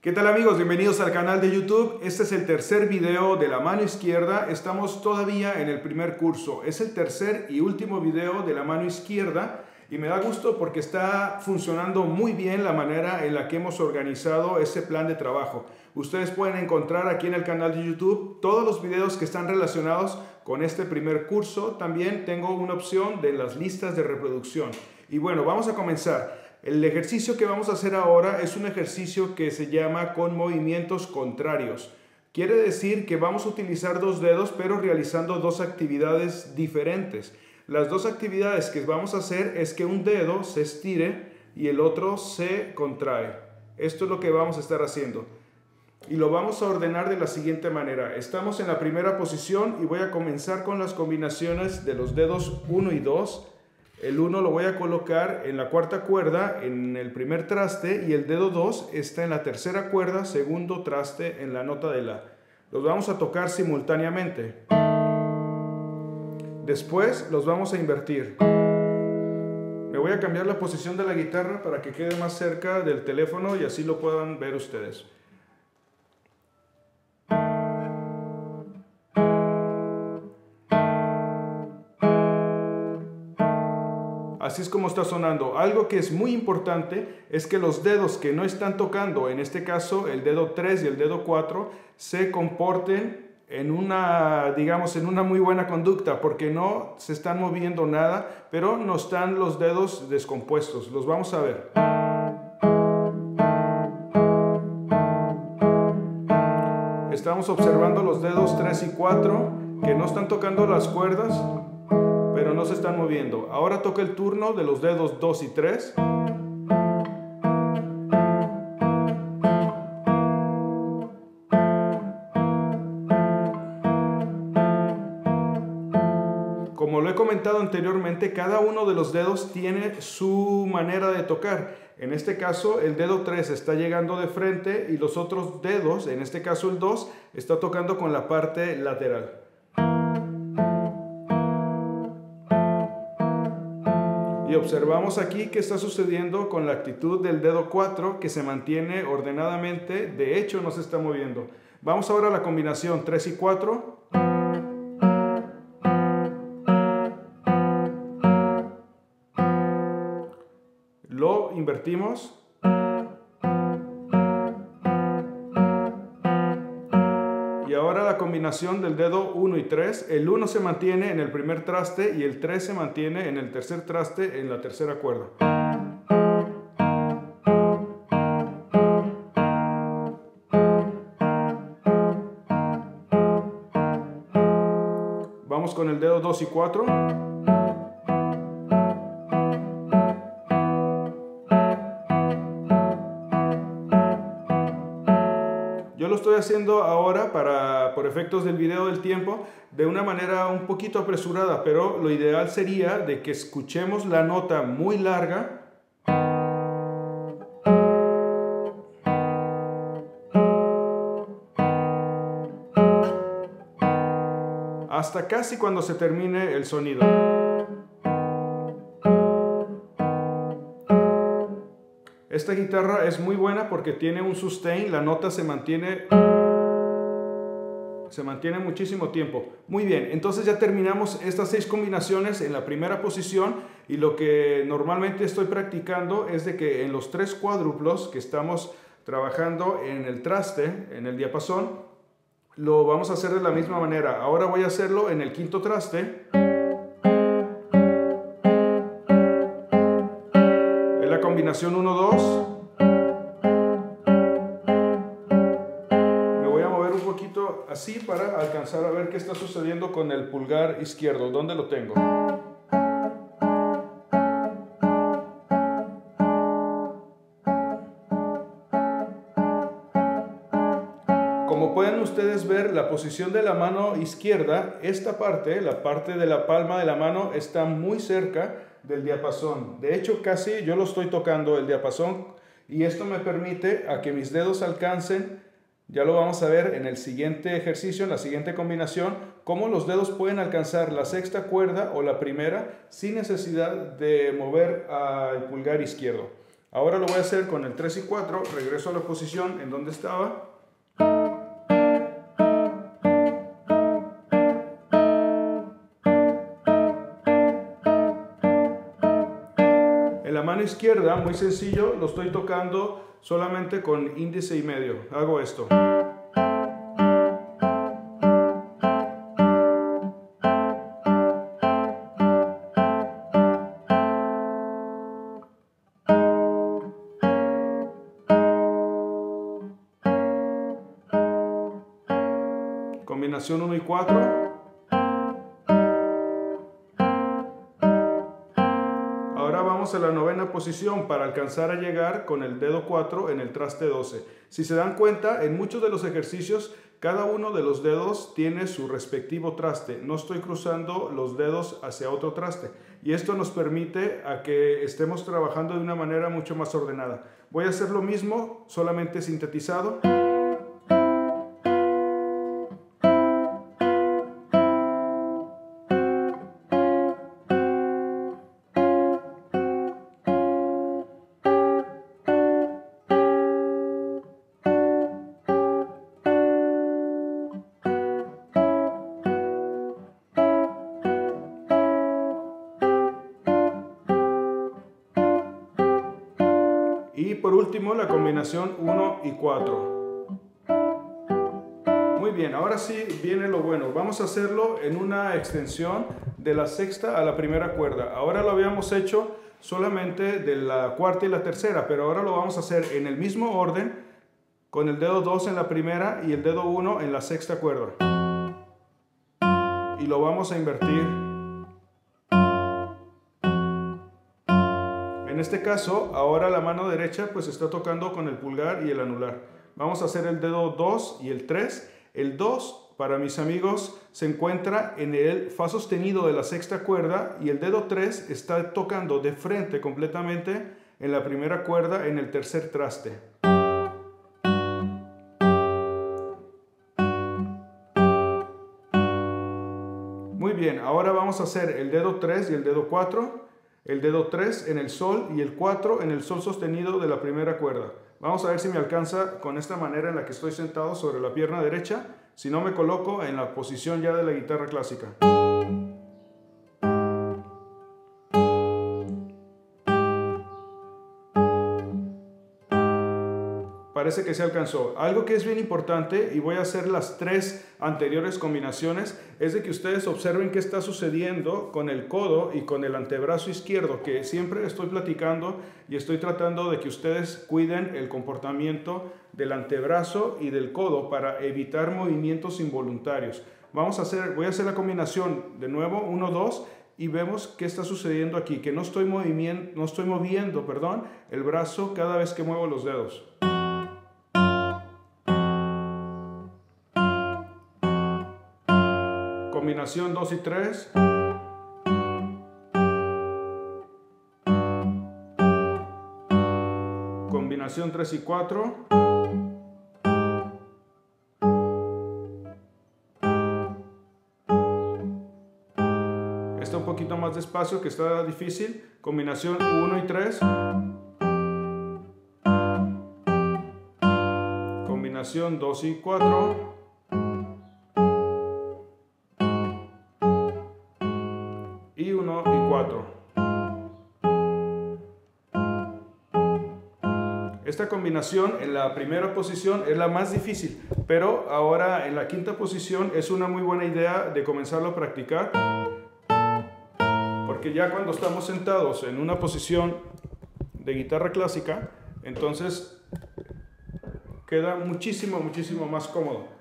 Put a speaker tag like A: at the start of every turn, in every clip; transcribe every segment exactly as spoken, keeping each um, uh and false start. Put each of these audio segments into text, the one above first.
A: ¿Qué tal amigos? Bienvenidos al canal de YouTube. Este es el tercer video de la mano izquierda. Estamos todavía en el primer curso. Es el tercer y último video de la mano izquierda y me da gusto porque está funcionando muy bien la manera en la que hemos organizado ese plan de trabajo. Ustedes pueden encontrar aquí en el canal de YouTube todos los videos que están relacionados con este primer curso. También tengo una opción de las listas de reproducción. Y bueno, vamos a comenzar. El ejercicio que vamos a hacer ahora es un ejercicio que se llama con movimientos contrarios. Quiere decir que vamos a utilizar dos dedos, pero realizando dos actividades diferentes. Las dos actividades que vamos a hacer es que un dedo se estire y el otro se contrae. Esto es lo que vamos a estar haciendo. Y lo vamos a ordenar de la siguiente manera. Estamos en la primera posición y voy a comenzar con las combinaciones de los dedos uno y dos. El uno lo voy a colocar en la cuarta cuerda, en el primer traste, y el dedo dos está en la tercera cuerda, segundo traste en la nota de la. Los vamos a tocar simultáneamente. Después los vamos a invertir. Me voy a cambiar la posición de la guitarra para que quede más cerca del teléfono y así lo puedan ver ustedes. Así es como está sonando. Algo que es muy importante es que los dedos que no están tocando, en este caso el dedo tres y el dedo cuatro, se comporten en una, digamos, en una muy buena conducta, porque no se están moviendo nada, pero no están los dedos descompuestos. Los vamos a ver. Estamos observando los dedos tres y cuatro que no están tocando las cuerdas, pero no se están moviendo. Ahora toca el turno de los dedos dos y tres. Como lo he comentado anteriormente, cada uno de los dedos tiene su manera de tocar. En este caso, el dedo tres está llegando de frente y los otros dedos, en este caso el dos, está tocando con la parte lateral. Y observamos aquí qué está sucediendo con la actitud del dedo cuatro, que se mantiene ordenadamente, de hecho no se está moviendo. Vamos ahora a la combinación tres y cuatro. Lo invertimos. Y ahora la combinación del dedo uno y tres. El uno se mantiene en el primer traste y el tres se mantiene en el tercer traste en la tercera cuerda. Vamos con el dedo dos y cuatro. Yo lo estoy haciendo ahora para, por efectos del video del tiempo, de una manera un poquito apresurada, pero lo ideal sería de que escuchemos la nota muy larga hasta casi cuando se termine el sonido. Esta guitarra es muy buena porque tiene un sustain, la nota se mantiene, se mantiene muchísimo tiempo. Muy bien, entonces ya terminamos estas seis combinaciones en la primera posición y lo que normalmente estoy practicando es de que en los tres cuádruplos que estamos trabajando en el traste, en el diapasón, lo vamos a hacer de la misma manera. Ahora voy a hacerlo en el quinto traste. Combinación uno dos. Me voy a mover un poquito así para alcanzar a ver qué está sucediendo con el pulgar izquierdo. ¿Dónde lo tengo? Como pueden ustedes ver, la posición de la mano izquierda, esta parte, la parte de la palma de la mano, está muy cerca del diapasón. De hecho, casi yo lo estoy tocando el diapasón y esto me permite a que mis dedos alcancen, ya lo vamos a ver en el siguiente ejercicio, en la siguiente combinación, cómo los dedos pueden alcanzar la sexta cuerda o la primera sin necesidad de mover al pulgar izquierdo. Ahora lo voy a hacer con el tres y cuatro, regreso a la posición en donde estaba. En la mano izquierda, muy sencillo, lo estoy tocando solamente con índice y medio. Hago esto. Combinación uno y cuatro. Ahora vamos a la novena posición para alcanzar a llegar con el dedo cuatro en el traste doce. Si se dan cuenta, en muchos de los ejercicios, cada uno de los dedos tiene su respectivo traste. No estoy cruzando los dedos hacia otro traste. Y esto nos permite a que estemos trabajando de una manera mucho más ordenada. Voy a hacer lo mismo, solamente sintetizado. Y por último, la combinación uno y cuatro. Muy bien, ahora sí viene lo bueno. Vamos a hacerlo en una extensión de la sexta a la primera cuerda. Ahora lo habíamos hecho solamente de la cuarta y la tercera, pero ahora lo vamos a hacer en el mismo orden, con el dedo dos en la primera y el dedo uno en la sexta cuerda. Y lo vamos a invertir. En este caso, ahora la mano derecha pues está tocando con el pulgar y el anular. Vamos a hacer el dedo dos y el tres. El dos, para mis amigos, se encuentra en el fa sostenido de la sexta cuerda y el dedo tres está tocando de frente completamente en la primera cuerda en el tercer traste. Muy bien, ahora vamos a hacer el dedo tres y el dedo cuatro. El dedo tres en el sol y el cuatro en el sol sostenido de la primera cuerda. Vamos a ver si me alcanza con esta manera en la que estoy sentado sobre la pierna derecha, si no me coloco en la posición ya de la guitarra clásica. Parece que se alcanzó. Algo que es bien importante, y voy a hacer las tres anteriores combinaciones, es de que ustedes observen qué está sucediendo con el codo y con el antebrazo izquierdo, que siempre estoy platicando y estoy tratando de que ustedes cuiden el comportamiento del antebrazo y del codo para evitar movimientos involuntarios. Vamos a hacer, voy a hacer la combinación de nuevo, uno, dos, y vemos qué está sucediendo aquí, que no estoy, movimiento, no estoy moviendo perdón, el brazo cada vez que muevo los dedos. Combinación dos y tres. Combinación tres y cuatro. Está un poquito más despacio, que está difícil. Combinación uno y tres. Combinación dos y cuatro. Y uno y cuatro. Esta combinación en la primera posición es la más difícil, pero ahora en la quinta posición es una muy buena idea de comenzarlo a practicar, porque ya cuando estamos sentados en una posición de guitarra clásica, entonces queda muchísimo, muchísimo más cómodo.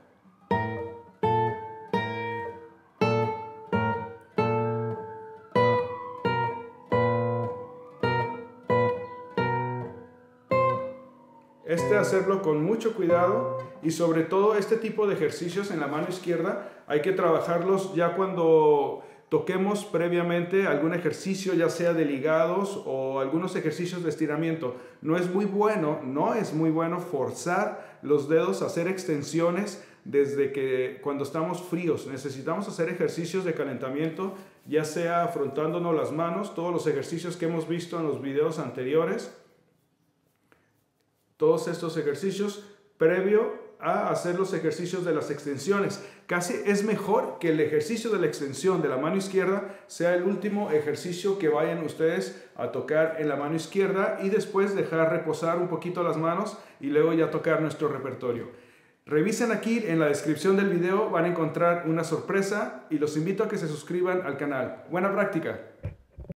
A: Este hacerlo con mucho cuidado, y sobre todo este tipo de ejercicios en la mano izquierda hay que trabajarlos ya cuando toquemos previamente algún ejercicio, ya sea de ligados o algunos ejercicios de estiramiento. No es muy bueno, no es muy bueno forzar los dedos a hacer extensiones desde que cuando estamos fríos. Necesitamos hacer ejercicios de calentamiento, ya sea frotándonos las manos, todos los ejercicios que hemos visto en los videos anteriores. todos estos ejercicios previo a hacer los ejercicios de las extensiones. Casi es mejor que el ejercicio de la extensión de la mano izquierda sea el último ejercicio que vayan ustedes a tocar en la mano izquierda y después dejar reposar un poquito las manos y luego ya tocar nuestro repertorio. Revisen aquí en la descripción del video, van a encontrar una sorpresa y los invito a que se suscriban al canal. Buena práctica.